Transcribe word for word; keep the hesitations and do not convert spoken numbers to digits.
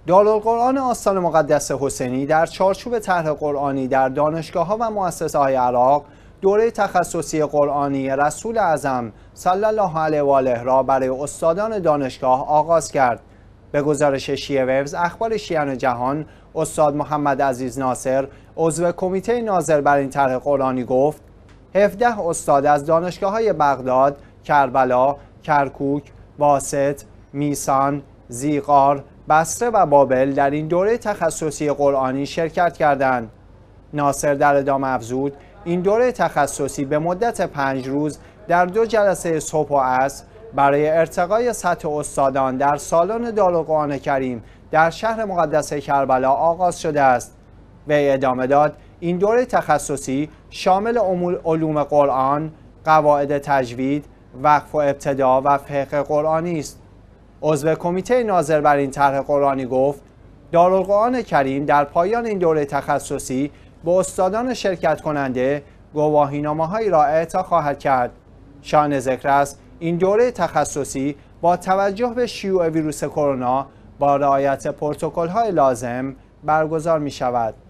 دارالقرآن آستان مقدس حسینی در چارچوب طرح قرآنی در دانشگاه‌ها و مؤسسه‌های عراق دوره تخصصی قرآنی رسول اعظم صلی الله علیه و آله را برای استادان دانشگاه آغاز کرد. به گزارش شیعه ویوز اخبار شیعیان جهان، استاد محمد عزیز ناصر، عضو کمیته ناظر بر این طرح قرآنی گفت: هفده استاد از دانشگاه‌های بغداد، کربلا، کرکوک، واسط، میسان، زیغار، بصره و بابل در این دوره تخصصی قرآنی شرکت کردند. ناصر در ادامه افزود: این دوره تخصصی به مدت پنج روز در دو جلسه صبح و عصر برای ارتقای سطح استادان در سالن دارالقرآن کریم در شهر مقدس کربلا آغاز شده است. وی ادامه داد: این دوره تخصصی شامل علوم قرآن، قواعد تجوید، وقف و ابتدا و فقه قرآنی است. عضو کمیته ناظر بر این طرح قرآنی گفت: دارالقرآن کریم در پایان این دوره تخصصی به استادان شرکت کننده گواهینامه‌هایی را اعطا خواهد کرد. شأن ذکر است این دوره تخصصی با توجه به شیوع ویروس کرونا با رعایت پروتکل‌های لازم برگزار می شود.